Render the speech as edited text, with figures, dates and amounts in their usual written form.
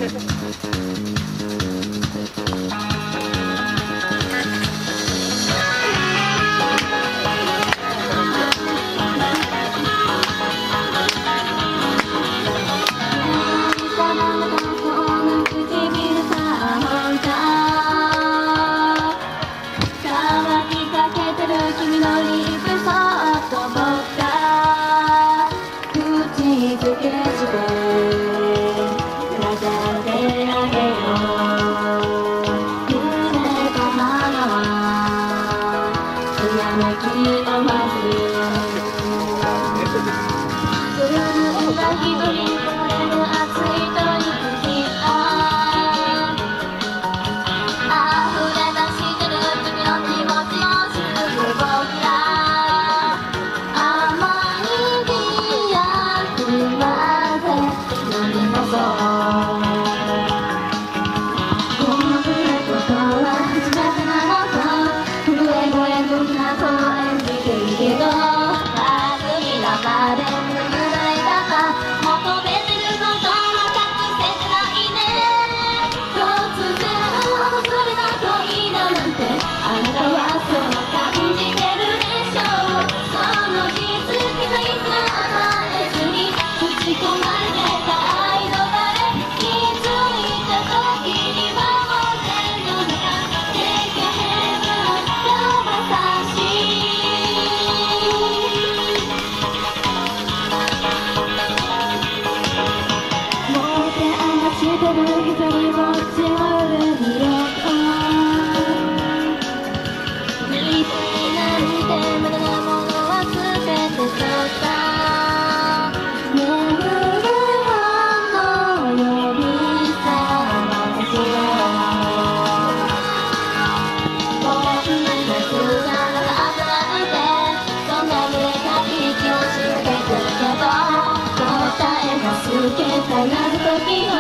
君のリップそっと僕が口づけして飾ってあげよう。揺れた花はつやめきのまず震えた一人これの熱いと息吹溢れ出してる君の気持ちを僕ら甘いビア組まぜ飲み干そう。このことは初めてなのと震え声不な声演じているけど番組中で濡れ方求めてることは隠せてないね。突然訪れた恋だなんてあなたはそう感じてるでしょう。その気づきがいつも甘えずに打ち込まれてた愛の誰気づいた時にはもう手の中でけへん優しもう手離してる一人ぼっちの上によ見てなんて無駄なものは全てそった眠る花の呼び覚ましよこんな夏じゃなかったなんてそんな濡れた息をしてくるけど答えが透けた謎解きを